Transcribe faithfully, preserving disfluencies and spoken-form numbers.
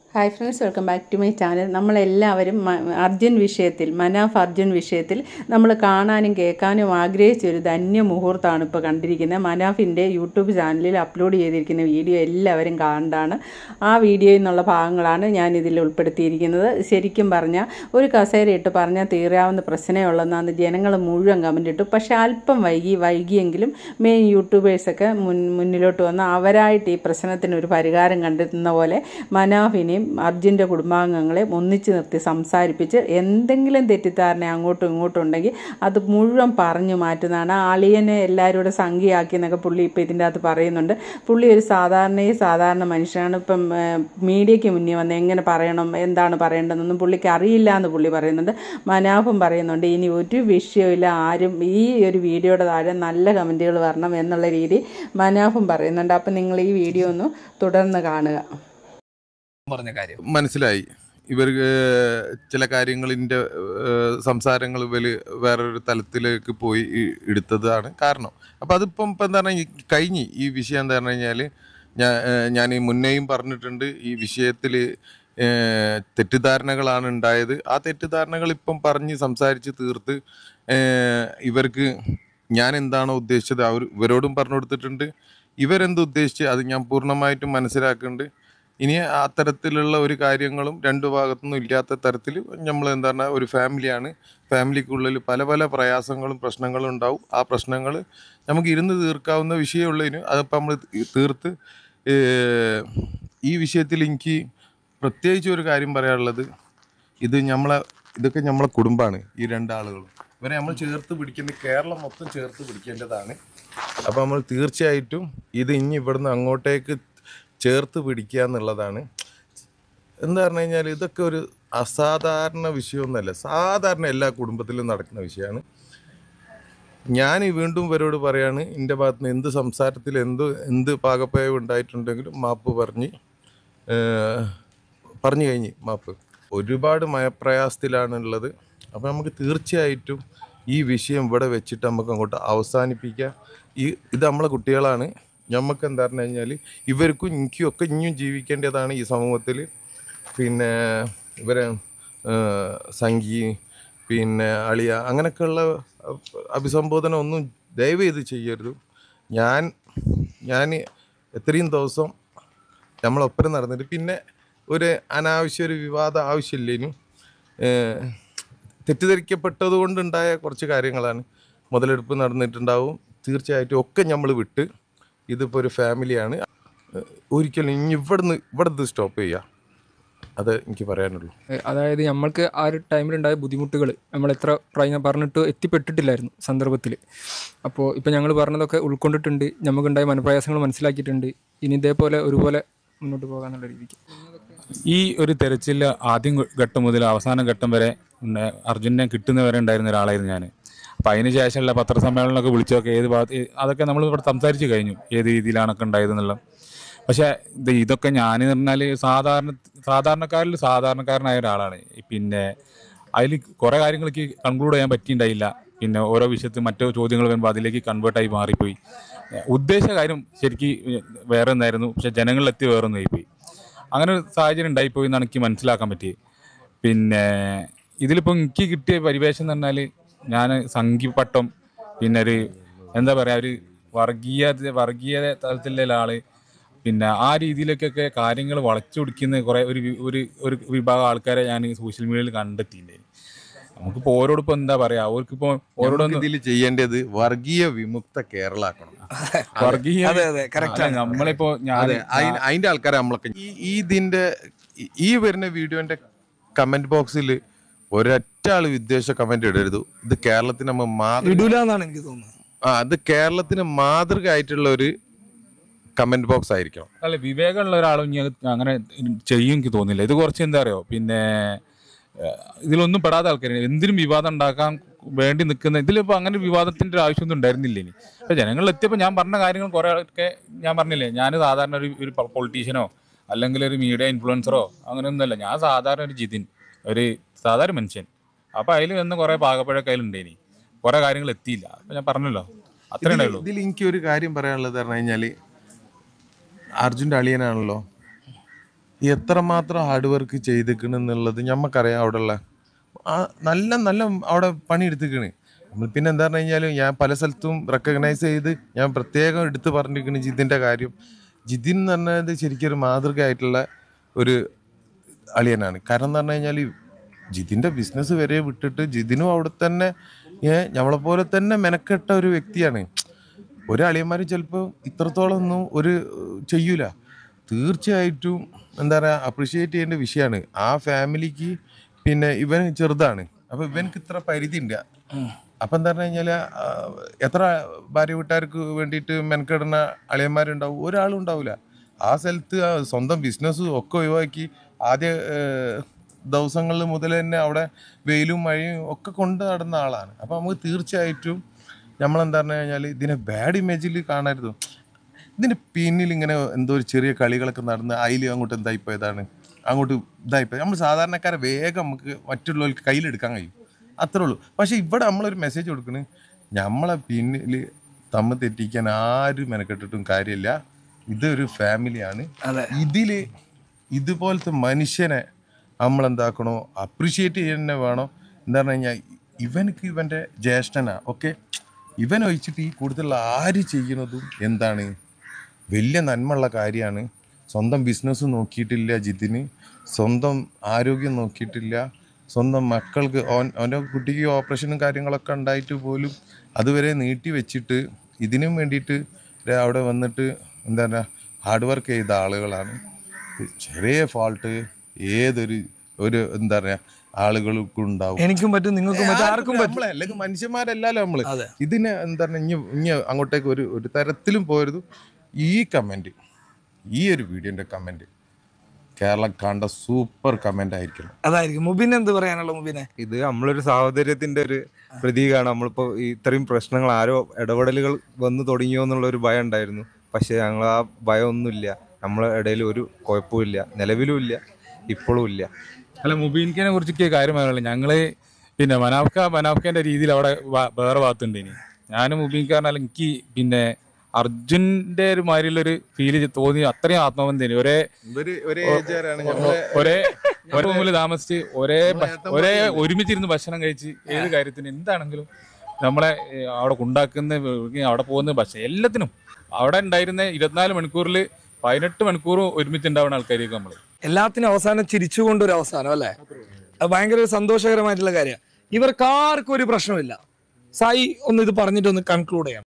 Hi friends, welcome back to my channel. നമ്മളെല്ലാവരും അർജുൻ വിഷയത്തിൽ മനാഫ് അർജുൻ വിഷയത്തിൽ നമ്മൾ കാണാനും കേൾക്കാനും ആഗ്രഹിച്ചൊരു ധന്യ മുഹൂർത്തമാണ് ഇപ്പോൾ കണ്ടിരിക്കുന്നത്. മനാഫിൻ്റെ യൂട്യൂബ് ചാനലിൽ അപ്ലോഡ് ചെയ്തിരിക്കുന്ന വീഡിയോ എല്ലാവരും കാണേണ്ടതാണ്. ആ വീഡിയോയിൽ നിന്നുള്ള ഭാഗങ്ങളാണ് ഞാൻ ഇതിൽ ഉൾപ്പെടുത്തിയിരിക്കുന്നത്. ശരിക്കും പറഞ്ഞാൽ ഒരു കസേരയിട്ട് പറഞ്ഞാൽ തീരാവുന്ന പ്രശ്നമേ ഉള്ളതെന്നാണ് ജനങ്ങൾ മുഴുവൻ കമൻ്റ് ഇട്ടു. പക്ഷേ അല്പം വൈകി വൈകിയെങ്കിലും മെയിൻ യൂട്യൂബേഴ്സൊക്കെ മുൻ മുന്നിലോട്ട് വന്ന് അവരായിട്ട് ഈ പ്രശ്നത്തിനൊരു പരിഹാരം കണ്ടെത്തുന്ന പോലെ മനാഫിനെയും അർജുൻ്റെ കുടുംബാംഗങ്ങളെ ഒന്നിച്ച് നിർത്തി സംസാരിപ്പിച്ച് എന്തെങ്കിലും തെറ്റിദ്ധാരണ അങ്ങോട്ടും ഇങ്ങോട്ടും ഉണ്ടെങ്കിൽ അത് മുഴുവൻ പറഞ്ഞു മാറ്റുന്നതാണ്. അളിയനെ എല്ലാവരും കൂടെ സംഖ്യയാക്കി എന്നൊക്കെ പുള്ളി ഇപ്പോൾ ഇതിൻ്റെ അകത്ത് പറയുന്നുണ്ട്. പുള്ളി ഒരു സാധാരണയെ സാധാരണ മനുഷ്യനാണ്. ഇപ്പം മീഡിയയ്ക്ക് മുന്നേ വന്ന് എങ്ങനെ പറയണം, എന്താണ് പറയേണ്ടതെന്നൊന്നും പുള്ളിക്ക് അറിയില്ല എന്ന് പുള്ളി പറയുന്നുണ്ട്. മനാഫും പറയുന്നുണ്ട് ഇനി ഒരു വിഷയമില്ല, ആരും ഈ ഒരു വീഡിയോയുടെ താഴെ നല്ല കമൻറ്റുകൾ വരണം എന്നുള്ള രീതി മനാഫും പറയുന്നുണ്ട്. അപ്പം നിങ്ങൾ ഈ വീഡിയോ ഒന്ന് തുടർന്ന് കാണുക. പറഞ്ഞ കാര്യം മനസ്സിലായി. ഇവർക്ക് ചില കാര്യങ്ങളിൻ്റെ സംസാരങ്ങൾ ഇവര് വേറൊരു തലത്തിലേക്ക് പോയി എടുത്തതാണ് കാരണം. അപ്പം അതിപ്പം ഇപ്പം എന്താ പറഞ്ഞാൽ കഴിഞ്ഞ് ഈ വിഷയം എന്താ പറഞ്ഞു കഴിഞ്ഞാൽ ഞാൻ ഞാൻ ഈ മുന്നേയും പറഞ്ഞിട്ടുണ്ട്, ഈ വിഷയത്തിൽ തെറ്റിദ്ധാരണകളാണ് ഉണ്ടായത്. ആ തെറ്റിദ്ധാരണകൾ ഇപ്പം പറഞ്ഞ് സംസാരിച്ച് തീർത്ത് ഇവർക്ക് ഞാൻ എന്താണോ ഉദ്ദേശിച്ചത് അവർ ഇവരോടും പറഞ്ഞു കൊടുത്തിട്ടുണ്ട്. ഇവരെന്ത് ഉദ്ദേശിച്ച് അത് ഞാൻ പൂർണ്ണമായിട്ടും മനസ്സിലാക്കുന്നുണ്ട്. ഇനി അത്തരത്തിലുള്ള ഒരു കാര്യങ്ങളും രണ്ടു ഭാഗത്തുനിന്നും ഇല്ലാത്ത തരത്തിൽ നമ്മൾ എന്താ പറഞ്ഞാൽ ഒരു ഫാമിലിയാണ്. ഫാമിലിക്കുള്ളിൽ പല പല പ്രയാസങ്ങളും പ്രശ്നങ്ങളും ഉണ്ടാവും. ആ പ്രശ്നങ്ങൾ നമുക്ക് ഇരുന്ന് തീർക്കാവുന്ന വിഷയമുള്ളതിന് അതിപ്പോൾ നമ്മൾ തീർത്ത് ഈ വിഷയത്തിൽ എനിക്ക് പ്രത്യേകിച്ച് ഒരു കാര്യം പറയാനുള്ളത്, ഇത് നമ്മളെ ഇതൊക്കെ നമ്മളെ കുടുംബമാണ്. ഈ രണ്ടാളുകളും ഇവരെ നമ്മൾ ചേർത്ത് പിടിക്കേണ്ട, കേരളം മൊത്തം ചേർത്ത് പിടിക്കേണ്ടതാണ്. അപ്പോൾ നമ്മൾ തീർച്ചയായിട്ടും ഇത് ഇനി ഇവിടുന്ന് അങ്ങോട്ടേക്ക് ചേർത്ത് പിടിക്കുക എന്നുള്ളതാണ്. എന്താ പറഞ്ഞു കഴിഞ്ഞാൽ ഇതൊക്കെ ഒരു അസാധാരണ വിഷയമൊന്നുമല്ല, സാധാരണ എല്ലാ കുടുംബത്തിലും നടക്കുന്ന വിഷയമാണ്. ഞാൻ വീണ്ടും ഇവരോട് പറയാണ്, എൻ്റെ ഭാഗത്ത് നിന്ന് എന്ത് സംസാരത്തിൽ എന്ത് എന്ത് പാകപ്പയവ് ഉണ്ടായിട്ടുണ്ടെങ്കിലും മാപ്പ് പറഞ്ഞ് പറഞ്ഞു കഴിഞ്ഞ് മാപ്പ്. ഒരുപാട് മയപ്രയാസത്തിലാണുള്ളത്. അപ്പോൾ നമുക്ക് തീർച്ചയായിട്ടും ഈ വിഷയം ഇവിടെ വെച്ചിട്ട് നമുക്ക് അങ്ങോട്ട് അവസാനിപ്പിക്കാം. ഈ ഇത് നമ്മളെ കുട്ടികളാണ്. നമുക്ക് എന്താ പറഞ്ഞു കഴിഞ്ഞാൽ ഇവർക്കും എനിക്കും ഒക്കെ ഇനിയും ജീവിക്കേണ്ടതാണ് ഈ സമൂഹത്തിൽ. പിന്നെ ഇവരെ സംഗീ പിന്നെ അളിയ അങ്ങനെയൊക്കെയുള്ള അഭിസംബോധന ഒന്നും ദയവ് ചെയ്ത് ചെയ്യരുത്. ഞാൻ ഞാൻ എത്രയും ദിവസം നമ്മളൊപ്പരം നടന്നിട്ട് പിന്നെ ഒരു അനാവശ്യ ഒരു വിവാദം ആവശ്യമില്ലേനും തെറ്റിദ്ധരിക്കപ്പെട്ടത് കൊണ്ടുണ്ടായ കുറച്ച് കാര്യങ്ങളാണ്. മുതലെടുപ്പ് നടന്നിട്ടുണ്ടാവും. തീർച്ചയായിട്ടും ഒക്കെ നമ്മൾ വിട്ട് ഇതിപ്പോൾ ഒരു ഫാമിലിയാണ്. ഒരിക്കലും ഇനി ഇവിടുന്ന് ഇവിടുന്ന് സ്റ്റോപ്പ് ചെയ്യുക, അത് എനിക്ക് പറയാനുള്ളൂ. അതായത് നമ്മൾക്ക് ആ ഒരു ടൈമിലുണ്ടായ ബുദ്ധിമുട്ടുകൾ നമ്മൾ എത്ര പ്രായം പറഞ്ഞിട്ട് എത്തിപ്പെട്ടിട്ടില്ലായിരുന്നു സന്ദർഭത്തിൽ. അപ്പോൾ ഇപ്പോൾ ഞങ്ങൾ പറഞ്ഞതൊക്കെ ഉൾക്കൊണ്ടിട്ടുണ്ട്, നമുക്കുണ്ടായ മനപ്രയാസങ്ങൾ മനസ്സിലാക്കിയിട്ടുണ്ട്. ഇനി ഇതേപോലെ ഒരുപോലെ മുന്നോട്ട് പോകാന്നുള്ള രീതിക്ക് ഈ ഒരു തെരച്ചിൽ ആദ്യം ഘട്ടം മുതൽ അവസാന ഘട്ടം വരെ അർജുനെ കിട്ടുന്നവരെ ഉണ്ടായിരുന്ന ഒരാളായിരുന്നു ഞാൻ. അപ്പം അതിന് ശേഷമുള്ള പത്രസമ്മേളനമൊക്കെ വിളിച്ചൊക്കെ ഏത് ഭാഗത്ത് അതൊക്കെ നമ്മൾ ഇവിടെ സംസാരിച്ച് കഴിഞ്ഞു, ഏത് രീതിയിലാണൊക്കെ ഉണ്ടായതെന്നുള്ള. പക്ഷേ ഇത് ഇതൊക്കെ ഞാൻ പറഞ്ഞാൽ സാധാരണ സാധാരണക്കാരിൽ സാധാരണക്കാരനായ ഒരാളാണ്. പിന്നെ അതിൽ കുറേ കാര്യങ്ങൾക്ക് കൺക്ലൂഡ് ചെയ്യാൻ പറ്റിയിട്ടുണ്ടായില്ല. പിന്നെ ഓരോ വിഷയത്തിൽ മറ്റോ ചോദ്യങ്ങൾ വരുമ്പോൾ അതിലേക്ക് കൺവേർട്ടായി മാറിപ്പോയി. ഉദ്ദേശ കാര്യം ശരിക്കും വേറെ ഒന്നായിരുന്നു, പക്ഷെ ജനങ്ങളിലെത്തി വേറെ ഒന്നായിപ്പോയി. അങ്ങനെ ഒരു സാഹചര്യം ഉണ്ടായിപ്പോയി എന്നാണ് എനിക്ക് മനസ്സിലാക്കാൻ പറ്റിയത്. പിന്നെ ഇതിലിപ്പോൾ എനിക്ക് കിട്ടിയ പരിവേഷം എന്ന് പറഞ്ഞാൽ ഞാൻ സംഘിപ്പട്ടം, പിന്നെ ഒരു എന്താ പറയുക ഒരു വർഗീയ വർഗീയ തലത്തിലുള്ള ആൾ, പിന്നെ ആ രീതിയിലേക്കൊക്കെ കാര്യങ്ങൾ വളച്ചൊടിക്കുന്ന കുറേ ഒരു ഒരു ഒരു വിഭാഗം ആൾക്കാരെ ഞാൻ സോഷ്യൽ മീഡിയയിൽ കണ്ടെത്തിയിട്ടുണ്ടായിരുന്നു. നമുക്കിപ്പോൾ ഓരോടിപ്പോൾ എന്താ പറയുക, അവർക്കിപ്പോൾ ഓരോടൊന്നും ഇതിൽ ചെയ്യേണ്ടത് വർഗീയ വിമുക്ത കേരള ആക്കണം. വർഗീയ നമ്മളിപ്പോൾ ഞാൻ അതിൻ്റെ ആൾക്കാരെ നമ്മളൊക്കെ ഈ ഇതിൻ്റെ ഈ വരുന്ന വീഡിയോൻ്റെ കമൻറ്റ് ബോക്സിൽ ഒരൊറ്റ ആള് വിദ്വേഷ കമന്റ് ഇടരുത്. ഇത് കേരളത്തിന് നമ്മൾ ഇടൂലെന്നാണ് എനിക്ക് തോന്നുന്നത്. ആ അത് കേരളത്തിന് മാതൃക ആയിട്ടുള്ള ഒരു കമന്റ് ബോക്സ് ആയിരിക്കണം. അല്ല, വിവേകമുള്ള ഒരാളും അങ്ങനെ ചെയ്യും എനിക്ക് തോന്നില്ല. ഇത് കുറച്ച് എന്താ പറയുക, പിന്നെ ഇതിലൊന്നും പെടാത്ത ആൾക്കാർ എന്തിനും വിവാദം ഉണ്ടാക്കാൻ വേണ്ടി നിൽക്കുന്ന ഇതിലിപ്പോൾ അങ്ങനെ വിവാദത്തിൻ്റെ ഒരു ആവശ്യമൊന്നും ഉണ്ടായിരുന്നില്ല. ഇനി അപ്പോൾ ജനങ്ങളിൽ എത്തിയപ്പോൾ ഞാൻ പറഞ്ഞ കാര്യങ്ങൾ കുറേ ഒക്കെ ഞാൻ പറഞ്ഞില്ലേ, ഞാൻ സാധാരണ ഒരു ഒരു പൊളിറ്റീഷ്യനോ അല്ലെങ്കിൽ ഒരു മീഡിയ ഇൻഫ്ലുവൻസറോ അങ്ങനെയൊന്നുമല്ല. ഞാൻ സാധാരണ ഒരു ജിതിൻ, ഒരു സാധാരണ മനുഷ്യൻ. അപ്പോൾ അതിൽ വന്ന് കുറേ പാകപ്പഴൊക്കെ അതിലുണ്ടേനി, കുറേ കാര്യങ്ങൾ എത്തിയില്ല. അപ്പോൾ ഞാൻ പറഞ്ഞല്ലോ, അത്രേ ഉണ്ടായുള്ളൂ. ഇതിൽ എനിക്ക് ഒരു കാര്യം പറയാനുള്ളത് പറഞ്ഞു കഴിഞ്ഞാൽ അർജുൻ്റെ അളിയനാണല്ലോ, എത്രമാത്രം ഹാർഡ് വർക്ക് ചെയ്തിക്കണെന്നുള്ളത് ഞമ്മക്കറിയാം. അവിടെയുള്ള ആ നല്ല നല്ല അവിടെ പണിയെടുത്തിക്കണ്. നമ്മൾ പിന്നെ എന്താ പറഞ്ഞു കഴിഞ്ഞാൽ ഞാൻ പല സ്ഥലത്തും റെക്കഗ്നൈസ് ചെയ്ത് ഞാൻ പ്രത്യേകം എടുത്ത് പറഞ്ഞിരിക്കണ് ജിതിൻ്റെ കാര്യം. ജിതിൻ എന്ന് പറഞ്ഞത് ശരിക്കും ഒരു മാതൃകയായിട്ടുള്ള ഒരു അളിയനാണ്. കാരണം എന്ന് പറഞ്ഞു കഴിഞ്ഞാൽ ജിതിൻ്റെ ബിസിനസ് വരെ വിട്ടിട്ട് ജിതിനും അവിടെ തന്നെ നമ്മളെപ്പോലെ തന്നെ മെനക്കെട്ട ഒരു വ്യക്തിയാണ്. ഒരളിയന്മാരും ചിലപ്പോൾ ഇത്രത്തോളം ഒന്നും ഒരു ചെയ്യൂല. തീർച്ചയായിട്ടും എന്താ പറയുക അപ്രിഷ്യേറ്റ് ചെയ്യേണ്ട വിഷയമാണ്. ആ ഫാമിലിക്ക് പിന്നെ ഇവൻ ചെറുതാണ്, അപ്പോൾ ഇവനക്ക് ഇത്ര പരിധി ഉണ്ട്. അപ്പം എന്താ പറഞ്ഞു കഴിഞ്ഞാൽ എത്ര ഭാര്യ വീട്ടുകാർക്ക് വേണ്ടിയിട്ട് മെനക്കെടുന്ന അളിയന്മാരുണ്ടാവും? ഒരാളും ഉണ്ടാവില്ല. ആ സ്ഥലത്ത് സ്വന്തം ബിസിനസ്സും ഒക്കെ ഒഴിവാക്കി ആദ്യ ദിവസങ്ങളിൽ മുതൽ തന്നെ അവിടെ വെയിലും മഴയും ഒക്കെ കൊണ്ട് നടന്ന ആളാണ്. അപ്പോൾ നമുക്ക് തീർച്ചയായിട്ടും നമ്മളെന്താ പറഞ്ഞു കഴിഞ്ഞാൽ ഇതിനെ ബാഡ് ഇമേജിൽ കാണരുത്. ഇതിൻ്റെ പിന്നിൽ ഇങ്ങനെ എന്തോ ഒരു ചെറിയ കളികളൊക്കെ നടന്ന് അതിൽ അങ്ങോട്ട് എന്തായിപ്പോയതാണ്, അങ്ങോട്ട് ഇതായിപ്പോയത്. നമ്മൾ സാധാരണക്കാരെ വേഗം നമുക്ക് മറ്റുള്ളവർക്ക് കയ്യിലെടുക്കാൻ കഴിയും, അത്രേ ഉള്ളൂ. പക്ഷേ ഇവിടെ നമ്മളൊരു മെസ്സേജ് കൊടുക്കണ്, നമ്മളെ പിന്നിൽ തമ്മിൽ തെറ്റിക്കാൻ ആരും മെനക്കെട്ടിട്ടും കാര്യമില്ല. ഇതൊരു ഫാമിലിയാണ്. ഇതിൽ ഇതുപോലത്തെ മനുഷ്യനെ നമ്മളെന്താക്കണോ അപ്രിഷ്യേറ്റ് ചെയ്യുന്നേ വേണം. എന്താ പറഞ്ഞു കഴിഞ്ഞാൽ ഇവനക്ക് ഇവൻ്റെ ജ്യേഷ്ഠനാ ഓക്കെ, ഇവൻ ഒഴിച്ചിട്ട് ഈ കൂടുതലുള്ള ആര് ചെയ്യുന്നതും എന്താണ് വലിയ നന്മയുള്ള കാര്യമാണ്. സ്വന്തം ബിസിനസ് നോക്കിയിട്ടില്ല ജിതിന്, സ്വന്തം ആരോഗ്യം നോക്കിയിട്ടില്ല, സ്വന്തം മക്കൾക്ക് ഓൻ അവൻ്റെ കുട്ടിക്ക് ഓപ്പറേഷനും കാര്യങ്ങളൊക്കെ ഉണ്ടായിട്ട് പോലും അതുവരെ നീട്ടി വെച്ചിട്ട് ഇതിനും വേണ്ടിയിട്ട് അവിടെ വന്നിട്ട് എന്താ പറയുക ഹാർഡ് വർക്ക് ചെയ്ത ആളുകളാണ്. ചെറിയ ഫാൾട്ട് ഏതൊരു ഒരു എന്താ പറയുക ആളുകൾക്കും ഉണ്ടാവും. എനിക്കും പറ്റും, നിങ്ങൾക്കും പറ്റും, ആർക്കും പറ്റും. നമ്മളെ അല്ലെങ്കിൽ മനുഷ്യന്മാരല്ലല്ലോ നമ്മള്. ഇതിന് എന്താ പറയുക ഇനി ഇനി അങ്ങോട്ടേക്ക് ഒരു ഒരു തരത്തിലും പോരുത്. ഈ കമന്റ്, ഈ ഒരു വീഡിയോന്റെ കമന്റ് കേരളം കണ്ട സൂപ്പർ കമന്റ് ആയിരിക്കണം. അതായിരിക്കും. മുബിൻ എന്ത് പറയാനുള്ള മുബിനെ? ഇത് നമ്മളൊരു സാഹോദര്യത്തിന്റെ ഒരു പ്രതീകമാണ്. നമ്മളിപ്പോ ഇത്രയും പ്രശ്നങ്ങൾ ആരോ ഇടപെടലുകൾ വന്നു തുടങ്ങിയോ എന്നുള്ള ഒരു ഭയം ഉണ്ടായിരുന്നു. പക്ഷെ ഞങ്ങൾ ആ ഭയം ഒന്നുമില്ല. നമ്മളെ ഇടയിൽ ഒരു കുഴപ്പമില്ല, നിലവിലും ഇല്ല, ഇപ്പോഴും ഇല്ല. അല്ല, മുബീൻഖാനെ കുറിച്ചൊക്കെ കാര്യം പറയാനുള്ളത് ഞങ്ങള് പിന്നെ മനാഫ്ക മനാഫ്ഖാന്റെ രീതിയിൽ അവിടെ വേറെ ഭാഗത്തുണ്ട്. ഇനി ഞാനും മുബീൻഖാൻ എനിക്ക് പിന്നെ അർജുന്റെ ഒരു മാതിരിയുള്ളൊരു ഫീല് തോന്നി. അത്രയും ആത്മബന്ധം ഒരേ ഒരേ ഒരേ റൂമിൽ താമസിച്ച് ഒരേ ഒരേ ഒരുമിച്ചിരുന്ന് ഭക്ഷണം കഴിച്ച് ഏത് കാര്യത്തിന് എന്താണെങ്കിലും നമ്മളെ അവിടെ കൊണ്ടാക്കുന്ന അവിടെ പോകുന്ന ഭക്ഷണം എല്ലാത്തിനും അവിടെ ഉണ്ടായിരുന്ന ഇരുപത്തിനാല് മണിക്കൂറിൽ പതിനെട്ട് മണിക്കൂറും ഒരുമിച്ചുണ്ടാവുന്ന ആൾക്കാർക്ക് നമ്മൾ എല്ലാത്തിനും അവസാനം ചിരിച്ചുകൊണ്ടൊരു അവസാനം അല്ലേ? അത് ഭയങ്കര ഒരു സന്തോഷകരമായിട്ടുള്ള കാര്യമാണ്. ഇവർക്കാർക്കും ഒരു പ്രശ്നമില്ല. സായി ഒന്ന് ഇത് പറഞ്ഞിട്ട് ഒന്ന് കൺക്ലൂഡ് ചെയ്യാം.